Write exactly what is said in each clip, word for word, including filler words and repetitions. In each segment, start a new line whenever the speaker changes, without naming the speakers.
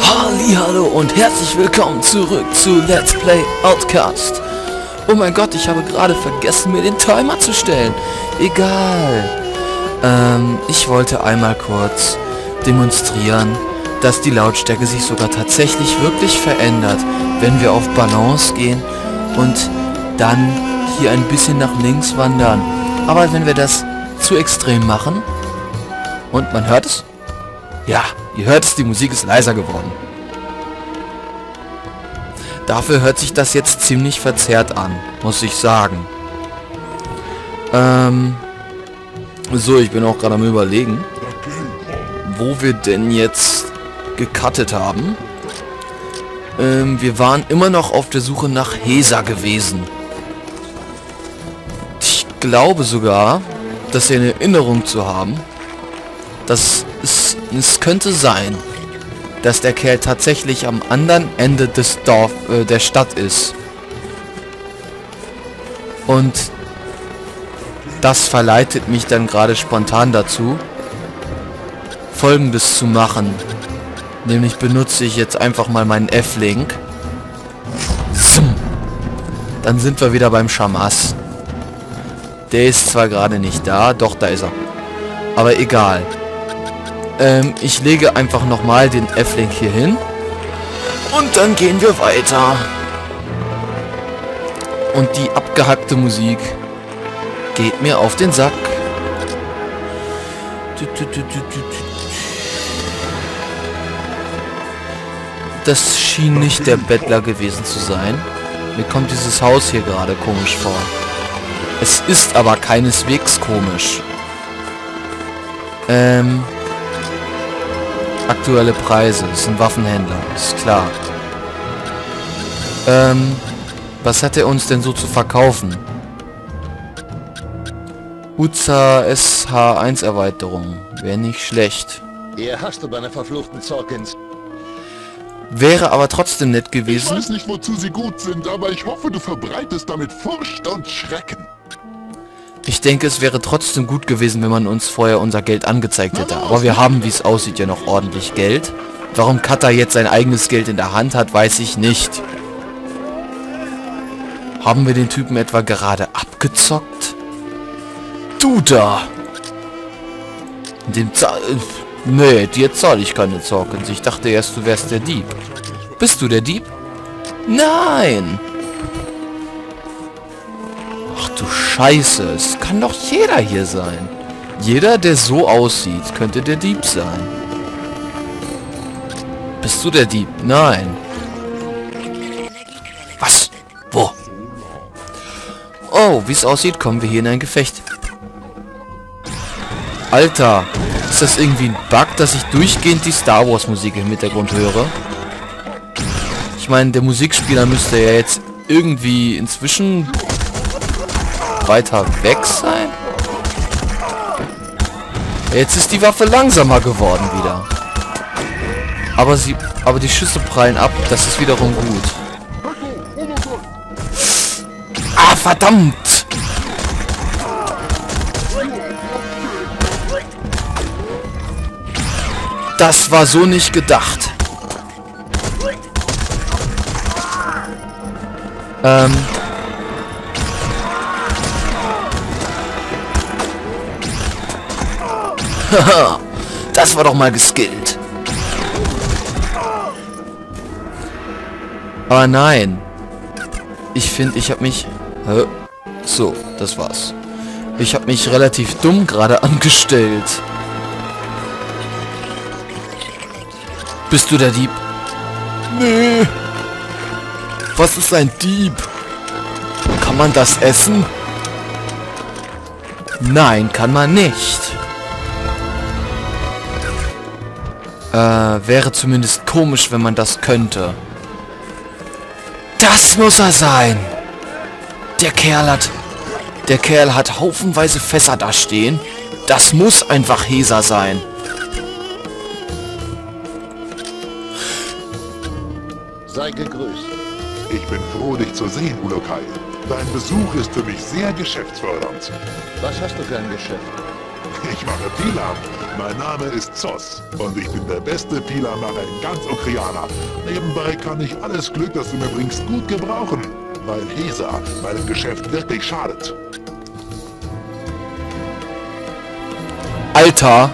Hallihallo und herzlich willkommen zurück zu Let's Play Outcast. Oh mein Gott, ich habe gerade vergessen, mir den Timer zu stellen. Egal. Ähm, ich wollte einmal kurz demonstrieren, dass die Lautstärke sich sogar tatsächlich wirklich verändert, wenn wir auf Balance gehen und dann hier ein bisschen nach links wandern. Aber wenn wir das zu extrem machen, und man hört es? Ja, ihr hört es, die Musik ist leiser geworden. Dafür hört sich das jetzt ziemlich verzerrt an, muss ich sagen. Ähm, so, ich bin auch gerade am Überlegen, wo wir denn jetzt gecuttet haben. Ähm, wir waren immer noch auf der Suche nach Hesa gewesen. Ich glaube sogar, dass wir eine Erinnerung zu haben, dass es, es könnte sein, dass der Kerl tatsächlich am anderen Ende des Dorf, äh, der Stadt ist. Und das verleitet mich dann gerade spontan dazu, Folgendes zu machen. Nämlich benutze ich jetzt einfach mal meinen F-Link. Dann sind wir wieder beim Schamas. Der ist zwar gerade nicht da, doch, da ist er. Aber egal. Ähm, ich lege einfach nochmal den F-Link hier hin. Und dann gehen wir weiter. Und die abgehackte Musik geht mir auf den Sack. Das schien nicht der Bettler gewesen zu sein. Mir kommt dieses Haus hier gerade komisch vor. Es ist aber keineswegs komisch. Ähm... Aktuelle Preise. Das ist ein Waffenhändler. Ist klar. Ähm... Was hat er uns denn so zu verkaufen? Uza S H eins Erweiterung. Wäre nicht schlecht.
Hier hast du deine verfluchten Zorkins.
Wäre aber trotzdem nett gewesen.
Ich weiß nicht, wozu sie gut sind, aber ich hoffe, du verbreitest damit Furcht und Schrecken.
Ich denke, es wäre trotzdem gut gewesen, wenn man uns vorher unser Geld angezeigt hätte. Aber wir haben, wie es aussieht, ja noch ordentlich Geld. Warum Kata jetzt sein eigenes Geld in der Hand hat, weiß ich nicht. Haben wir den Typen etwa gerade abgezockt? Du da! Dem Zahl... Nee, dir zahle ich keine Zorkens. Ich dachte erst, du wärst der Dieb. Bist du der Dieb? Nein! Ach du Scheiße, es kann doch jeder hier sein. Jeder, der so aussieht, könnte der Dieb sein. Bist du der Dieb? Nein. Was? Wo? Oh, wie es aussieht, kommen wir hier in ein Gefecht. Alter, ist das irgendwie ein Bug, dass ich durchgehend die Star Wars Musik im Hintergrund höre? Ich meine, der Musikspieler müsste ja jetzt irgendwie inzwischen weiter weg sein. Jetzt ist die Waffe langsamer geworden wieder. Aber sie, aber die Schüsse prallen ab. Das ist wiederum gut. Ah, verdammt! Das war so nicht gedacht. Ähm... Das war doch mal geskillt. Aber nein. Ich finde, ich habe mich... So, das war's. Ich habe mich relativ dumm gerade angestellt. Bist du der Dieb? Nee. Was ist ein Dieb? Kann man das essen? Nein, kann man nicht. Äh, wäre zumindest komisch, wenn man das könnte. Das muss er sein. Der Kerl hat... Der Kerl hat haufenweise Fässer da stehen. Das muss einfach Hesa sein.
Sei gegrüßt.
Ich bin froh, dich zu sehen, Ulokai. Dein Besuch ist für mich sehr geschäftsfördernd.
Was hast du für ein Geschäft?
Ich mache Dealer. Mein Name ist Zos und ich bin der beste Pila-Macher in ganz Okriana. Nebenbei kann ich alles Glück, das du mir bringst, gut gebrauchen, weil Hesa meinem Geschäft wirklich schadet.
Alter!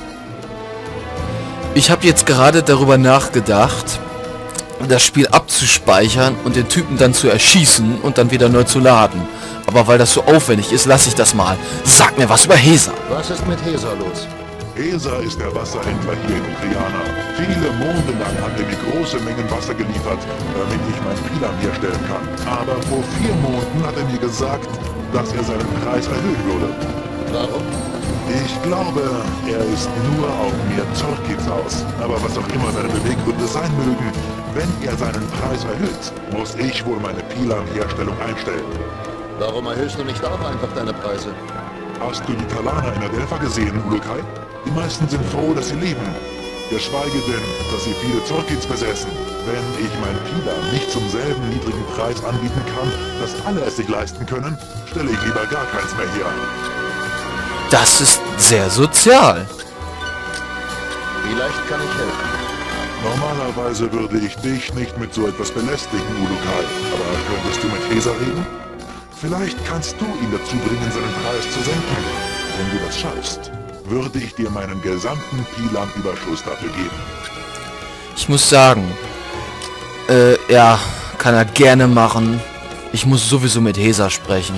Ich habe jetzt gerade darüber nachgedacht, das Spiel abzuspeichern und den Typen dann zu erschießen und dann wieder neu zu laden. Aber weil das so aufwendig ist, lasse ich das mal. Sag mir was über Hesa.
Was ist mit Hesa los?
Hesa ist der Wasserhändler hier in Okriana. Viele Monde lang hat er mir große Mengen Wasser geliefert, damit ich mein Pilam herstellen kann. Aber vor vier Monaten hat er mir gesagt, dass er seinen Preis erhöhen würde.
Warum?
Ich glaube, er ist nur auf mir Zorkits aus. Aber was auch immer seine Beweggründe sein mögen, wenn er seinen Preis erhöht, muss ich wohl meine Pilam-Herstellung einstellen.
Warum erhöhst du nicht auch einfach deine Preise?
Hast du die Talaner in Adelpha gesehen, Ulukai? Die meisten sind froh, dass sie leben. Geschweige denn, dass sie viele Zorkits besessen. Wenn ich mein Pilam nicht zum selben niedrigen Preis anbieten kann, dass alle es sich leisten können, stelle ich lieber gar keins mehr her.
Das ist sehr sozial.
Vielleicht kann ich helfen.
Normalerweise würde ich dich nicht mit so etwas belästigen, Ulukai. Aber könntest du mit Hesa reden? Vielleicht kannst du ihn dazu bringen, seinen Preis zu senken. Wenn du das schaffst, würde ich dir meinen gesamten Pilam-Überschuss dafür geben.
Ich muss sagen, äh, ja, kann er gerne machen. Ich muss sowieso mit Hesa sprechen.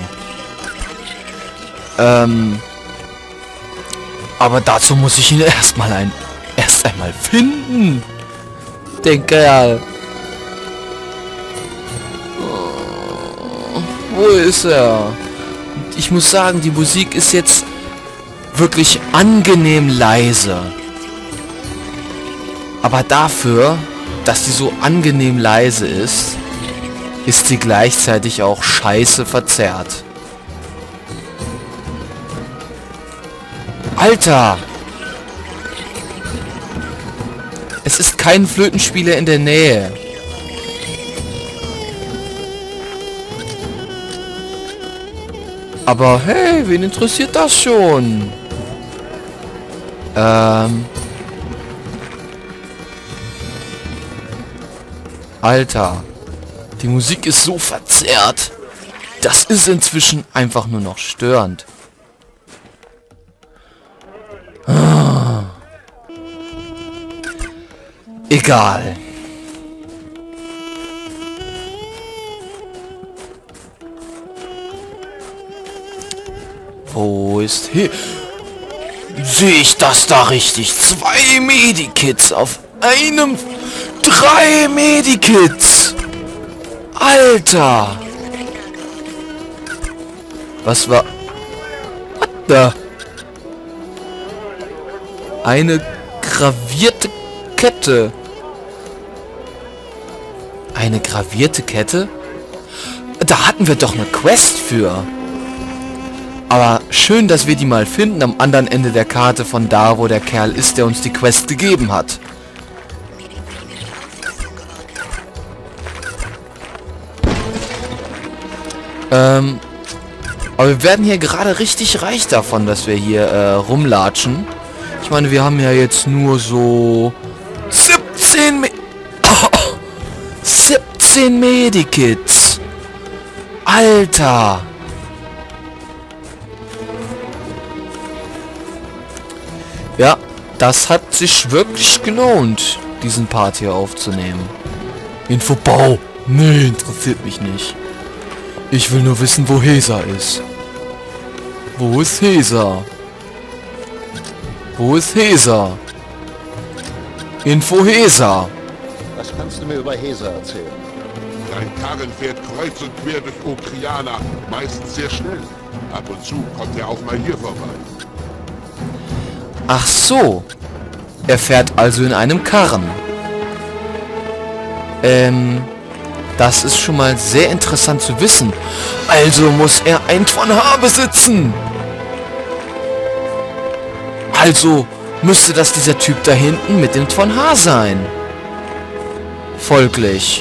Ähm, aber dazu muss ich ihn erstmal ein, erst einmal finden. Den Kerl. Wo ist er? Ich muss sagen, die Musik ist jetzt wirklich angenehm leise. Aber dafür, dass sie so angenehm leise ist, ist sie gleichzeitig auch scheiße verzerrt. Alter! Es ist kein Flötenspieler in der Nähe. Aber hey, wen interessiert das schon? Ähm. Alter. Die Musik ist so verzerrt. Das ist inzwischen einfach nur noch störend. Ah. Egal. Wo ist hier? Sehe ich das da richtig? Zwei Medikits auf einem... Drei Medikits! Alter! Was war... Was da? Eine gravierte Kette. Eine gravierte Kette? Da hatten wir doch eine Quest für. Aber schön, dass wir die mal finden am anderen Ende der Karte von da, wo der Kerl ist, der uns die Quest gegeben hat. Ähm, aber wir werden hier gerade richtig reich davon, dass wir hier äh, rumlatschen. Ich meine, wir haben ja jetzt nur so siebzehn Me oh, siebzehn Medikits. Alter. Ja, das hat sich wirklich gelohnt, diesen Part hier aufzunehmen. Infobau. Nee, interessiert mich nicht. Ich will nur wissen, wo Hesa ist. Wo ist Hesa? Wo ist Hesa? Info Hesa.
Was kannst du mir über Hesa erzählen?
Dein Karren fährt kreuz und quer durch Okriana, meistens sehr schnell. Ab und zu kommt er auch mal hier vorbei.
Ach so. Er fährt also in einem Karren. Ähm... Das ist schon mal sehr interessant zu wissen. Also muss er ein von H besitzen. Also müsste das dieser Typ da hinten mit dem von H sein. Folglich.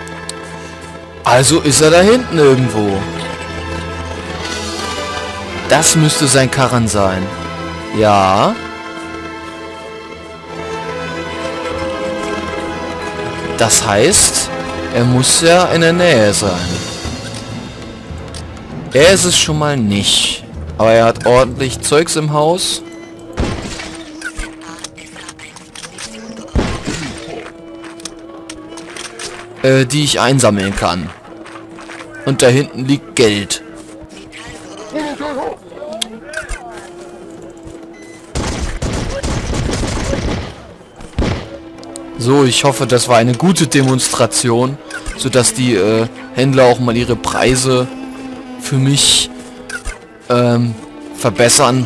Also ist er da hinten irgendwo. Das müsste sein Karren sein. Ja. Das heißt, er muss ja in der Nähe sein. Er ist es schon mal nicht. Aber er hat ordentlich Zeugs im Haus. Äh, die ich einsammeln kann. Und da hinten liegt Geld. So, ich hoffe, das war eine gute Demonstration, sodass die äh, Händler auch mal ihre Preise für mich ähm, verbessern.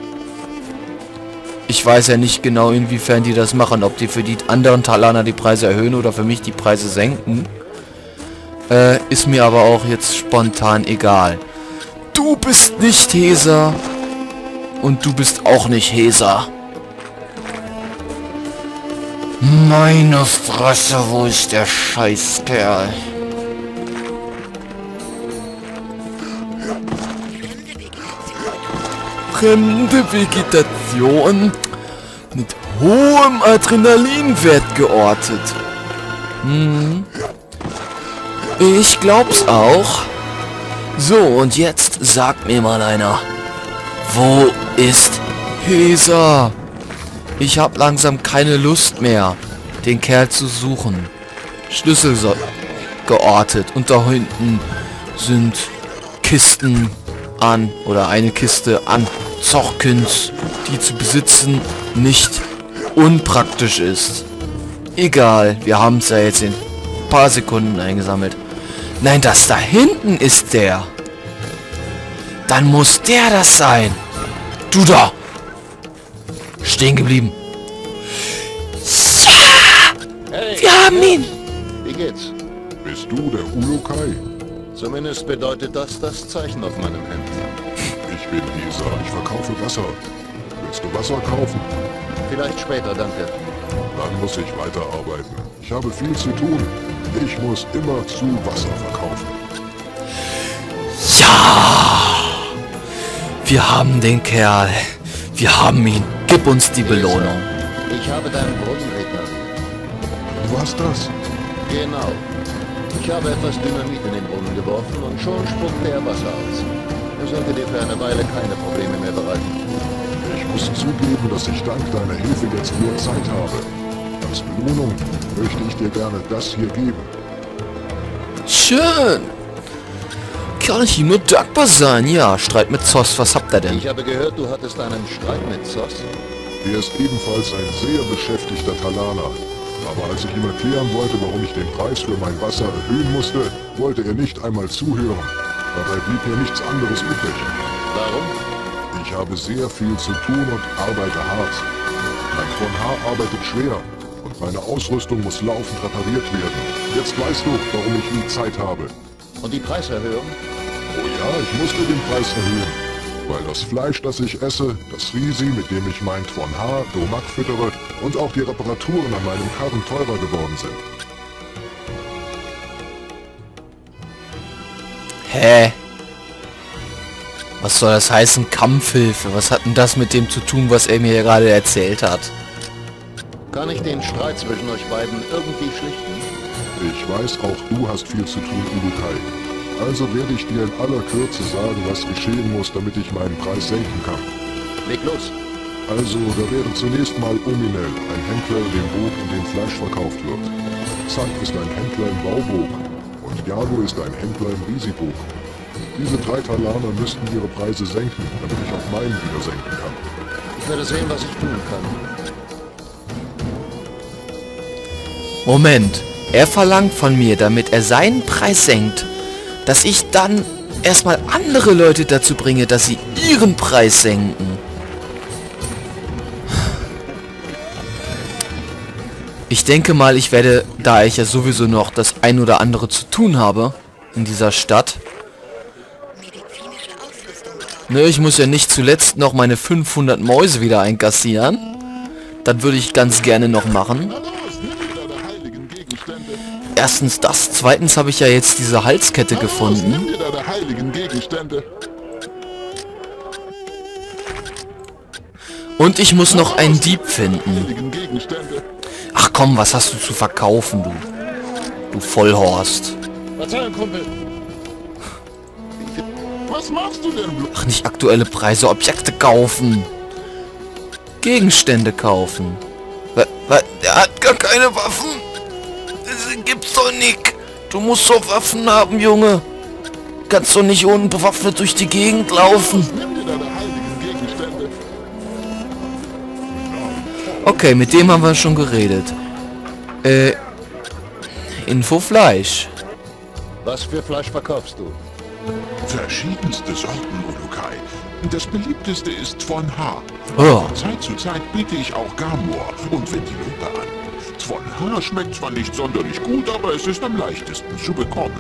Ich weiß ja nicht genau, inwiefern die das machen, ob die für die anderen Talaner die Preise erhöhen oder für mich die Preise senken. Äh, ist mir aber auch jetzt spontan egal. Du bist nicht Heser und du bist auch nicht Heser. Meine Fresse, wo ist der Scheißkerl? Fremde Vegetation mit hohem Adrenalinwert geortet. Hm. Ich glaub's auch. So, und jetzt sagt mir mal einer, wo ist Heser? Ich hab langsam keine Lust mehr, den Kerl zu suchen. Schlüssel so geortet und da hinten sind Kisten an oder eine Kiste an Zockens, die zu besitzen nicht unpraktisch ist. Egal, wir haben es ja jetzt in ein paar Sekunden eingesammelt. Nein, das da hinten ist der. Dann muss der das sein. Du da. Stehen geblieben. Ja!
Hey,
Wir haben ihn.
wie geht's?
Bist du der Ulukai?
Zumindest bedeutet das das Zeichen auf meinem Hemd.
Ich bin Heser, ich verkaufe Wasser. Willst du Wasser kaufen?
Vielleicht später, danke.
Dann muss ich weiterarbeiten. Ich habe viel zu tun. Ich muss immer zu Wasser verkaufen.
Ja! Wir haben den Kerl. Wir haben ihn. Gib uns die Belohnung.
Ich habe deinen Brunnen repariert.
Du hast das?
Genau. Ich habe etwas Dynamit in den Brunnen geworfen und schon spuckte er Wasser aus. Er sollte dir für eine Weile keine Probleme mehr bereiten.
Ich muss zugeben, dass ich dank deiner Hilfe jetzt mehr Zeit habe. Als Belohnung möchte ich dir gerne das hier geben.
Schön. Kann ich ihm nur dankbar sein. Ja, Streit mit Zoss. Was habt ihr denn?
Ich habe gehört, du hattest einen Streit mit Zoss.
Er ist ebenfalls ein sehr beschäftigter Talaner. Aber als ich ihm erklären wollte, warum ich den Preis für mein Wasser erhöhen musste, wollte er nicht einmal zuhören. Dabei blieb mir nichts anderes übrig.
Warum?
Ich habe sehr viel zu tun und arbeite hart. Mein Von H. arbeitet schwer und meine Ausrüstung muss laufend repariert werden. Jetzt weißt du, warum ich nie Zeit habe.
Und die Preiserhöhung?
Oh ja, ich musste den Preis erhöhen. Weil das Fleisch, das ich esse, das Risi, mit dem ich mein Von H. Domak füttere und auch die Reparaturen an meinem Karren teurer geworden sind.
Hä? Was soll das heißen, Kampfhilfe? Was hat denn das mit dem zu tun, was er mir gerade erzählt hat?
Kann ich den Streit zwischen euch beiden irgendwie schlichten?
Ich weiß, auch du hast viel zu tun, Ulukai. Also werde ich dir in aller Kürze sagen, was geschehen muss, damit ich meinen Preis senken kann.
Leg los.
Also, da wäre zunächst mal Ominel, ein Händler in dem Boot, in dem Fleisch verkauft wird. Zack ist ein Händler im Baubog und Jago ist ein Händler im Risibog. Diese drei Talaner müssten ihre Preise senken, damit ich auch meinen wieder senken kann.
Ich werde sehen, was ich tun kann.
Moment. Er verlangt von mir, damit er seinen Preis senkt, dass ich dann erstmal andere Leute dazu bringe, dass sie ihren Preis senken. Ich denke mal, ich werde, da ich ja sowieso noch das ein oder andere zu tun habe in dieser Stadt. Ne, ich muss ja nicht zuletzt noch meine fünfhundert Mäuse wieder einkassieren. Das würde ich ganz gerne noch machen. Erstens das, zweitens habe ich ja jetzt diese Halskette gefunden. Und ich muss noch einen Dieb finden.
Heiligen Gegenstände.
Ach komm, was hast du zu verkaufen, du? Du Vollhorst.
Verzeihung, Kumpel. Was machst du denn, Blut?
Ach, nicht aktuelle Preise, Objekte kaufen. Gegenstände kaufen. Was, was, der hat gar keine Waffen. Das gibt's doch nicht. Du musst doch Waffen haben, Junge. Kannst doch nicht unbewaffnet durch die Gegend laufen.
Nimm dir deine heiligen Gegenstände.
Okay, mit dem haben wir schon geredet. Äh, Info Fleisch.
Was für Fleisch verkaufst du?
Verschiedenste Sorten, Ulukai. Das beliebteste ist von Haar.
Oh.
Von Zeit zu Zeit biete ich auch Gamor und Ventilupe an. Von Haar schmeckt zwar nicht sonderlich gut, aber es ist am leichtesten zu bekommen.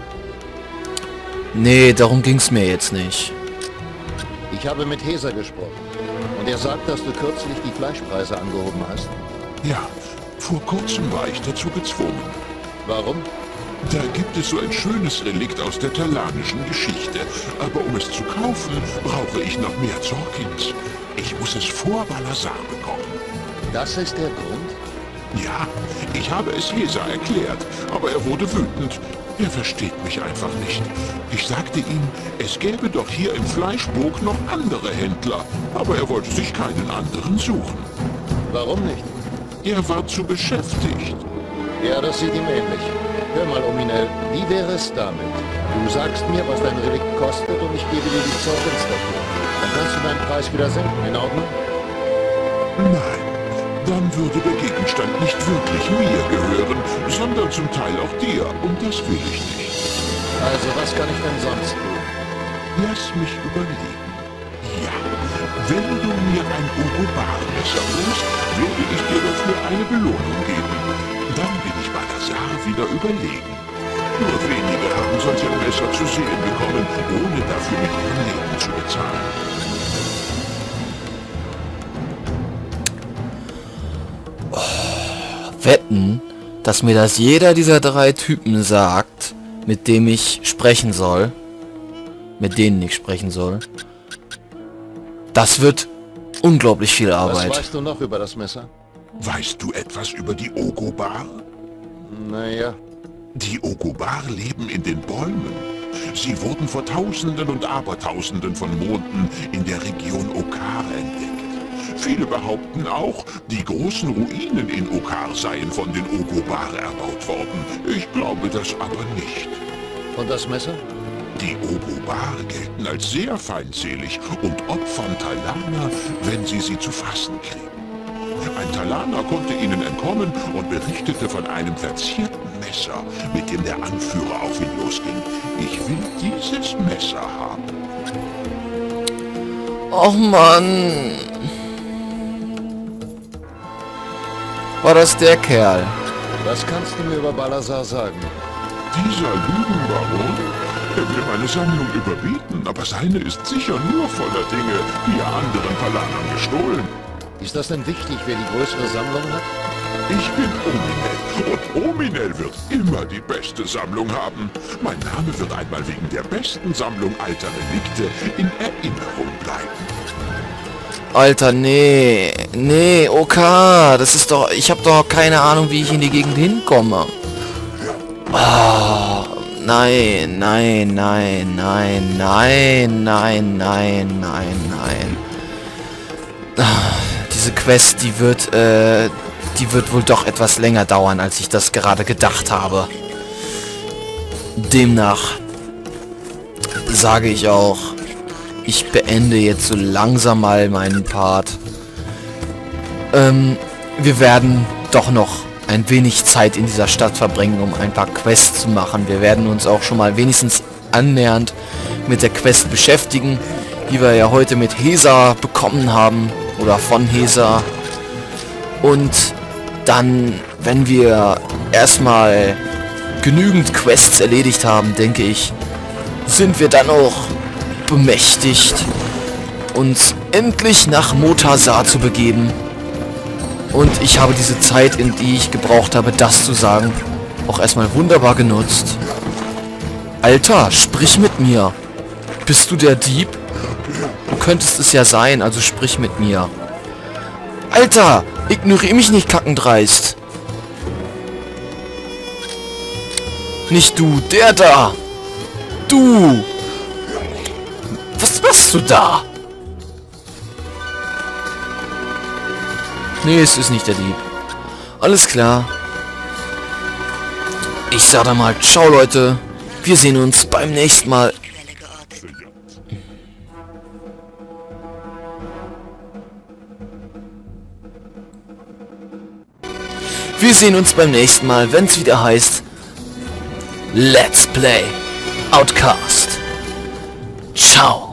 Nee, darum ging's mir jetzt nicht.
Ich habe mit Heser gesprochen. Und er sagt, dass du kürzlich die Fleischpreise angehoben hast.
Ja, vor kurzem war ich dazu gezwungen.
Warum?
Da gibt es so ein schönes Relikt aus der talanischen Geschichte. Aber um es zu kaufen, brauche ich noch mehr Zorkins. Ich muss es vor Balazar bekommen.
Das ist der Grund?
Ja, ich habe es Heser erklärt, aber er wurde wütend. Er versteht mich einfach nicht. Ich sagte ihm, es gäbe doch hier im Fleischburg noch andere Händler, aber er wollte sich keinen anderen suchen.
Warum nicht?
Er war zu beschäftigt.
Ja, das sieht ihm ähnlich. Hör mal, Ominel, wie wäre es damit? Du sagst mir, was dein Relikt kostet und ich gebe dir die Zorkins dafür. Dann kannst du deinen Preis wieder senken, in Ordnung?
Nein, dann würde der Gegenstand nicht wirklich mir gehören, sondern zum Teil auch dir, und das will ich nicht.
Also, was kann ich denn sonst tun?
Lass mich überlegen. Ja, wenn du mir ein Ogobar-Messer bringst, werde ich dir dafür eine Belohnung geben. Dann bin ich Balazar wieder überlegen. Nur wenige haben solch ein Messer zu sehen bekommen, ohne dafür mit ihrem Leben zu bezahlen.
Wetten, dass mir das jeder dieser drei Typen sagt, mit dem ich sprechen soll, mit denen ich sprechen soll. Das wird unglaublich viel Arbeit.
Was weißt du noch über das Messer?
Weißt du etwas über die Ogobar?
Naja,
Die Ogobar leben in den Bäumen. Sie wurden vor Tausenden und Abertausenden von Monden in der Region Okar entdeckt. Viele behaupten auch, die großen Ruinen in Okar seien von den Ogobar erbaut worden. Ich glaube das aber nicht.
und das Messer?
Die Ogobar gelten als sehr feindselig und opfern Talaner, wenn sie sie zu fassen kriegen. Ein Talaner konnte ihnen entkommen und berichtete von einem verzierten Messer, mit dem der Anführer auf ihn losging. Ich will dieses Messer haben.
Och Mann. War das der Kerl?
Was kannst du mir über Balazar sagen?
Dieser Lügenbaron, er will meine Sammlung überbieten, aber seine ist sicher nur voller Dinge, die er anderen Talanern gestohlen.
Ist das denn wichtig, wer die größere Sammlung hat?
Ich bin Ominel und Ominel wird immer die beste Sammlung haben. Mein Name wird einmal wegen der besten Sammlung alter Relikte in Erinnerung bleiben.
Alter, nee. Nee, okay. Das ist doch... Ich habe doch keine Ahnung, wie ich in die Gegend hinkomme. Oh, nein, nein, nein, nein, nein, nein, nein, nein, nein. Diese Quest, die wird, äh... die wird wohl doch etwas länger dauern, als ich das gerade gedacht habe. Demnach sage ich auch, ich beende jetzt so langsam mal meinen Part. Ähm, wir werden doch noch ein wenig Zeit in dieser Stadt verbringen, um ein paar Quests zu machen. Wir werden uns auch schon mal wenigstens annähernd mit der Quest beschäftigen, die wir ja heute mit Heser bekommen haben, oder von Heser. Und dann, wenn wir erstmal genügend Quests erledigt haben, denke ich, sind wir dann auch bemächtigt, uns endlich nach Motasar zu begeben. Und ich habe diese Zeit, in die ich gebraucht habe, das zu sagen, auch erstmal wunderbar genutzt. Alter, sprich mit mir. Bist du der Dieb? Du könntest es ja sein, also sprich mit mir. Alter, ignoriere mich nicht kackendreist. Nicht du, der da. Du. Was machst du da? Nee, es ist nicht der Dieb. Alles klar. Ich sag da mal, ciao Leute. Wir sehen uns beim nächsten Mal. Wir sehen uns beim nächsten Mal, wenn es wieder heißt Let's Play Outcast. Ciao.